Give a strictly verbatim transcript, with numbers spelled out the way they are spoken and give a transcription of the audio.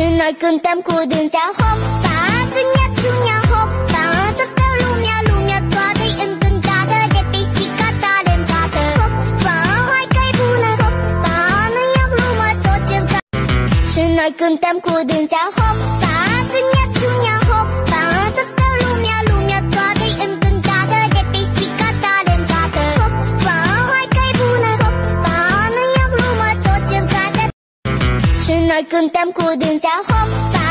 Și noi cântăm cu dânsea hopa, țânia, țânia, hopa. Toată lumea, lumea toată-i încântată de pisica talentată. Hopa, hai că-i bună, hopa, nu e o glumă, toți în cap. Și noi cântăm cu dânsea hopa, țânia, țânia, hopa. Toată lumea, lumea toată-i încântată de pisica talentată. Hopa, hai că-i bună, hopa, nu e o glumă, toți în cap. Și noi cântăm cu dânsea hopa.